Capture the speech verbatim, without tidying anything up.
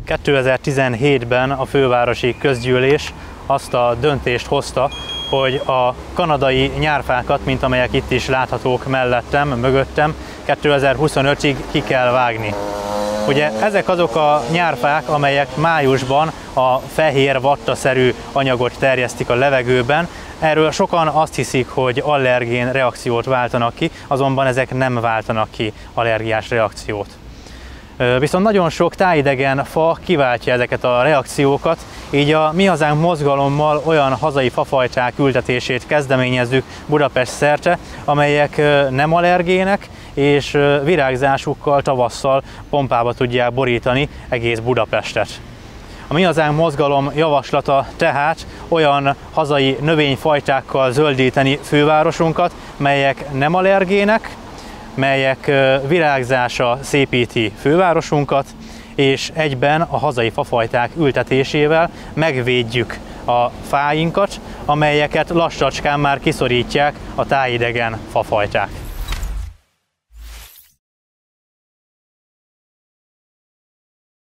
kétezer-tizenhétben a fővárosi közgyűlés azt a döntést hozta, hogy a kanadai nyárfákat, mint amelyek itt is láthatók mellettem, mögöttem, kétezer-huszonötig ki kell vágni. Ugye ezek azok a nyárfák, amelyek májusban a fehér vattaszerű anyagot terjesztik a levegőben. Erről sokan azt hiszik, hogy allergén reakciót váltanak ki, azonban ezek nem váltanak ki allergiás reakciót. Viszont nagyon sok tájidegen fa kiváltja ezeket a reakciókat, így a Mi Hazánk mozgalommal olyan hazai fafajták ültetését kezdeményezzük Budapest szerte, amelyek nem allergének, és virágzásukkal tavasszal pompába tudják borítani egész Budapestet. A Mi Hazánk mozgalom javaslata tehát olyan hazai növényfajtákkal zöldíteni fővárosunkat, melyek nem allergének, melyek virágzása szépíti fővárosunkat, és egyben a hazai fafajták ültetésével megvédjük a fáinkat, amelyeket lassacskán már kiszorítják a tájidegen fafajták.